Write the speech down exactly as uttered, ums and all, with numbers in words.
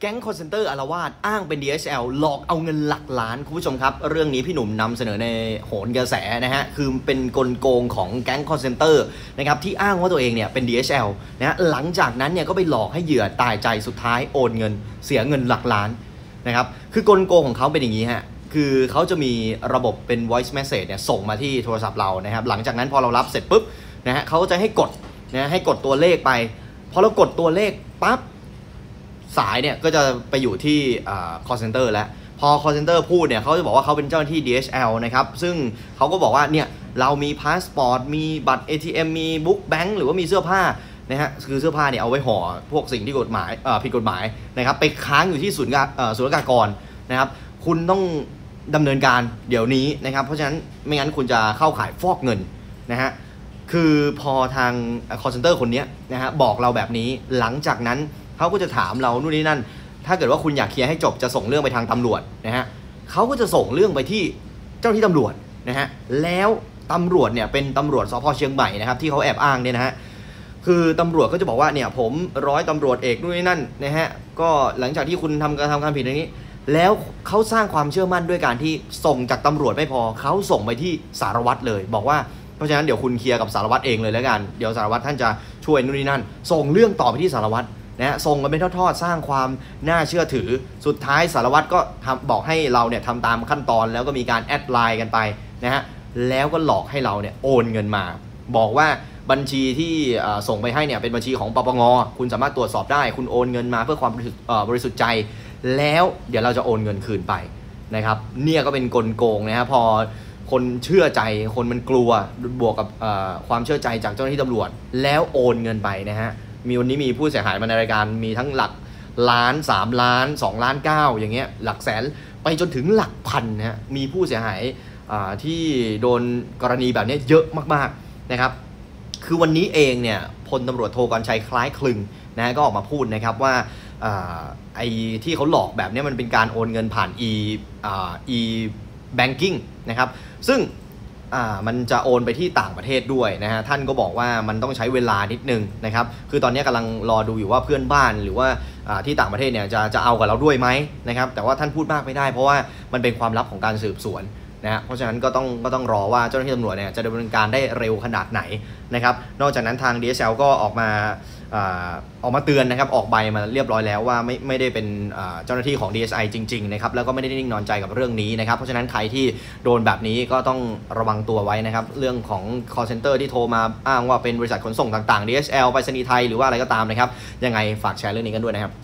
แก๊งคอนเซนเตอร์อาละวาดอ้างเป็น ดี เอช แอล หลอกเอาเงินหลักล้านคุณผู้ชมครับเรื่องนี้พี่หนุ่มนำเสนอในโหนกระแสนะฮะคือเป็นกลโกงของแก๊งคอนเซนเตอร์นะครับที่อ้างว่าตัวเองเนี่ยเป็น ดี เอช แอล นะฮะหลังจากนั้นเนี่ยก็ไปหลอกให้เหยื่อตายใจสุดท้ายโอนเงินเสียเงินหลักล้านนะครับคือกลโกงของเขาเป็นอย่างนี้ฮะคือเขาจะมีระบบเป็น voice message เนี่ยส่งมาที่โทรศัพท์เรานะครับหลังจากนั้นพอเรารับเสร็จปุ๊บนะฮะเขาจะให้กดนะให้กดตัวเลขไปพอเรากดตัวเลขปั๊บสายเนี่ยก็จะไปอยู่ที่ call center แล้วพอ call center พูดเนี่ยเขาจะบอกว่าเขาเป็นเจ้าหน้าที่ ดี เอช แอล นะครับซึ่งเขาก็บอกว่าเนี่ยเรามีพาสปอร์ตมีบัตร เอ ที เอ็ม มีบุ๊กแบงค์หรือว่ามีเสื้อผ้านะฮะคือเสื้อผ้าเนี่ยเอาไว้ห่อพวกสิ่งที่กฎหมายผิดกฎหมายนะครับไปค้างอยู่ที่ศูนย์ศุลกากรนะครับคุณต้องดำเนินการเดี๋ยวนี้นะครับเพราะฉะนั้นไม่งั้นคุณจะเข้าข่ายฟอกเงินนะฮะคือพอทาง call center คนนี้นะฮะบอกเราแบบนี้หลังจากนั้นเขาก็จะถามเรานู่นนี่นั่นถ้าเกิดว่าคุณอยากเคลียร์ให้จบจะส่งเรื่องไปทางตำรวจนะฮะเขาก็จะส่งเรื่องไปที่เจ้าหน้าที่ตำรวจนะฮะแล้วตำรวจเนี่ยเป็นตำรวจสภ.เชียงใหม่นะครับที่เขาแอบอ้างเนี่ยนะฮะคือตำรวจก็จะบอกว่าเนี่ยผมร้อยตำรวจเอกนู่นนี่นั่นนะฮะก็หลังจากที่คุณทำการทำการผิดอย่างนี้แล้วเขาสร้างความเชื่อมั่นด้วยการที่ส่งจากตำรวจไม่พอเขาส่งไปที่สารวัตรเลยบอกว่าเพราะฉะนั้นเดี๋ยวคุณเคลียร์กับสารวัตรเองเลยแล้วกันเดี๋ยวสารวัตรท่านจะช่วยนู่นนี่นั่นส่งเรื่องต่อไปที่สารวัตรนะฮะส่งกันเป็นทอดๆสร้างความน่าเชื่อถือสุดท้ายสารวัตรก็ทำบอกให้เราเนี่ยทำตามขั้นตอนแล้วก็มีการแอดไลน์กันไปนะฮะแล้วก็หลอกให้เราเนี่ยโอนเงินมาบอกว่าบัญชีที่ส่งไปให้เนี่ยเป็นบัญชีของปปงคุณสามารถตรวจสอบได้คุณโอนเงินมาเพื่อความบริสุทธิ์ใจแล้วเดี๋ยวเราจะโอนเงินคืนไปนะครับเนี่ยก็เป็นกลโกงนะฮะพอคนเชื่อใจคนมันกลัวบวกกับความเชื่อใจจากเจ้าหน้าที่ตำรวจแล้วโอนเงินไปนะฮะมีวันนี้มีผู้เสียหายมาในรายการมีทั้งหลักล้านสามล้านสองล้านเก้าอย่างเงี้ยหลักแสนไปจนถึงหลักพันนะฮะมีผู้เสียหายที่โดนกรณีแบบนี้เยอะมากๆนะครับคือวันนี้เองเนี่ยพลตำรวจโทกรชัยคล้ายคลึงนะก็ออกมาพูดนะครับว่าไอ้ที่เขาหลอกแบบนี้มันเป็นการโอนเงินผ่าน e e banking นะครับซึ่งมันจะโอนไปที่ต่างประเทศด้วยนะฮะท่านก็บอกว่ามันต้องใช้เวลานิดนึงนะครับคือตอนนี้กำลังรอดูอยู่ว่าเพื่อนบ้านหรือว่าที่ต่างประเทศเนี่ยจะจะเอากับเราด้วยไหมนะครับแต่ว่าท่านพูดมากไม่ได้เพราะว่ามันเป็นความลับของการสืบสวนนะฮะเพราะฉะนั้นก็ต้องก็ต้องรอว่าเจ้าหน้าที่ตำรวจเนี่ยจะดำเนินการได้เร็วขนาดไหนนะครับนอกจากนั้นทาง ดี เอช แอล ก็ออกมาออกมาเตือนนะครับออกใบมาเรียบร้อยแล้วว่าไม่ไม่ได้เป็นเจ้าหน้าที่ของ ดี เอส ไอ จริงๆนะครับแล้วก็ไม่ได้นิ่งนอนใจกับเรื่องนี้นะครับเพราะฉะนั้นใครที่โดนแบบนี้ก็ต้องระวังตัวไว้นะครับเรื่องของ call center ที่โทรมาอ้างว่าเป็นบริษัทขนส่งต่างๆ ดี เอช แอล ไปรษณีย์ไทยหรือว่าอะไรก็ตามนะครับยังไงฝากแชร์เรื่องนี้กันด้วยนะครับ